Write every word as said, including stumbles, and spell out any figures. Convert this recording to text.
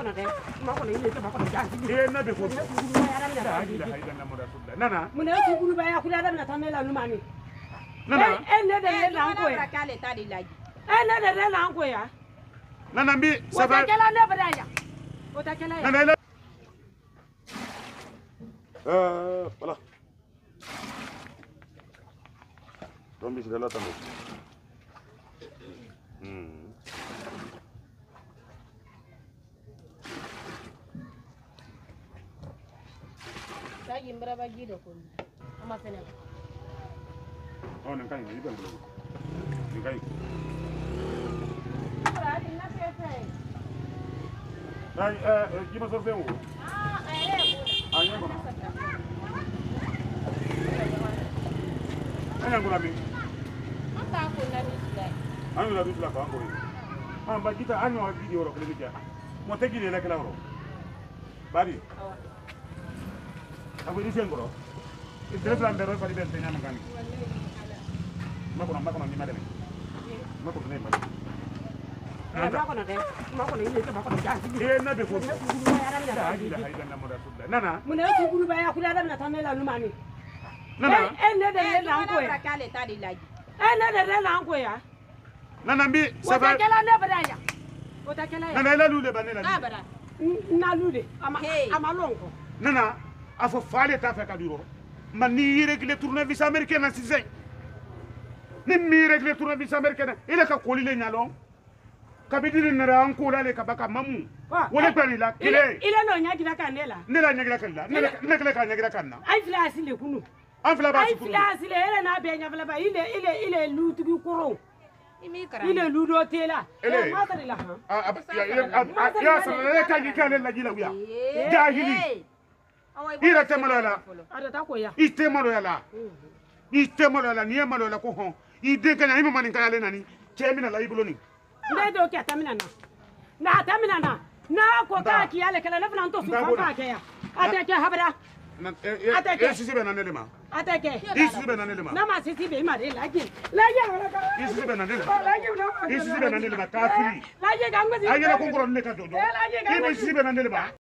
kono de ma kono ile te ma kono janti e na be ko nana mun ne suguru ba ya kula da na tamela lumani nana e ne de le lan ko ya kale ta di laji e ne de le lan ko ya nana mbi ça va kala ne bada ya o ta kala ya nana euh voilà donc je vais l'attendre hmm ta yimbra ba gido ko ama fene oh nan kan ni ben lo ni kai ra di na pepe ai eh ki ma so fe wo ah eh ah ni ko na ana ngura mi anta ko na ni dai anu la bisla ko ko ah ba kita anu wa video ro ko le ja mo te gile la kala ro bari aku ini siang bro itu plan baru pada bel tanya makan makan makan ni madem makan ni madem ma kono de ma kono ile te ma kono janti e na be ko nana mun ne suguru ba ya kula da na tamela lumani nana e ne de le lan ko ya kale ta di laji e ne de le lan ko ya nana mbi ça va kala ne bada ya o ta kala ya nana ila lule banela na bara na lude ama ama lonko nana afo fale ta fe ka duro man ni régler tournevis américain na sisay ni mi régler tournevis américain ile ka koli le nyalo kabidiri nara anko la le ka baka mamu wala tani la kile ile no nyagira kanela ne la nyagira kan la ne ne kile ka nyagira kan na ai flasi le kunu an fila ba ai su kunu flasi le ele na be nya fila ba ile ile ile lutugi koro imi kara ile ludo tela Ele. e ma tari la ha ya ya sa le ka ni ka le la gila wiya jahili ira te malola ada ta ko ya ite malola ite malola ni malola ko hon ide kan ni mama ni ka le nani chemina la ibuloni ne do ke tamina na na tamina na na ko ka ki ale kala lafna to su fa ka ya ate ke habra e sisi be na nele ma ate ke e sisi be na nele ma na ma sisi be ma de la ji la ji wala ka e sisi be na nele la ji na e sisi be na nele ma kafiri la ji ga ngwa ayela ko ngoro ne ka jojo la ji ga e be sisi be na nele ma